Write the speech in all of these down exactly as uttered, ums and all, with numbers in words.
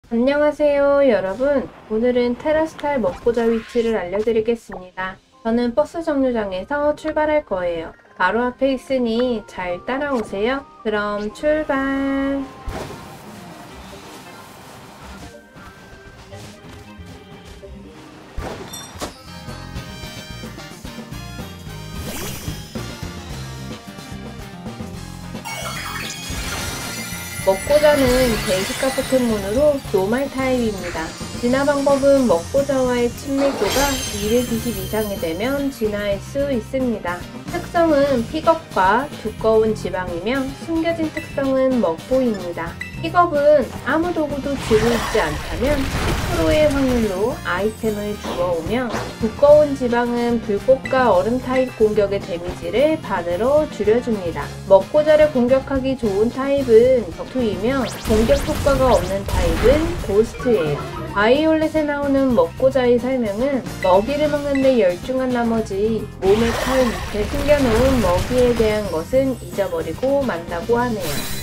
안녕하세요 여러분. 오늘은 테라스탈 먹고자 위치를 알려드리겠습니다. 저는 버스 정류장에서 출발할 거예요. 바로 앞에 있으니 잘 따라오세요. 그럼 출발. 먹고자는 베이지카 포켓몬으로 노말 타입입니다. 진화 방법은 먹고자와의 친밀도가 이백이십 이상이 되면 진화할 수 있습니다. 특성은 픽업과 두꺼운 지방이며 숨겨진 특성은 먹보입니다. 픽업은 아무 도구도 쥐고 있지 않다면 십 퍼센트의 확률로 아이템을 주워오며, 두꺼운 지방은 불꽃과 얼음 타입 공격의 데미지를 반으로 줄여줍니다. 먹고자를 공격하기 좋은 타입은 격투이며 공격 효과가 없는 타입은 고스트예요. 바이올렛에 나오는 먹고자의 설명은 먹이를 먹는데 열중한 나머지 몸의 털 밑에 숨겨놓은 먹이에 대한 것은 잊어버리고 만다고 하네요.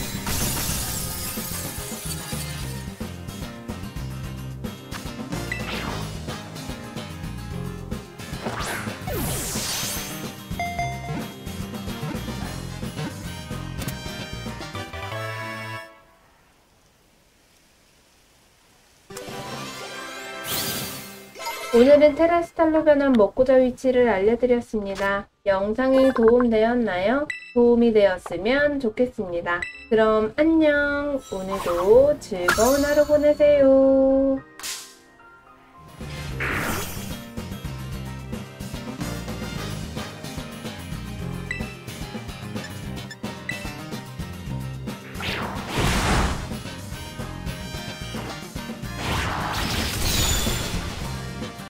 오늘은 테라스탈로 변한 먹고자 위치를 알려드렸습니다. 영상이 도움되었나요? 도움이 되었으면 좋겠습니다. 그럼 안녕! 오늘도 즐거운 하루 보내세요.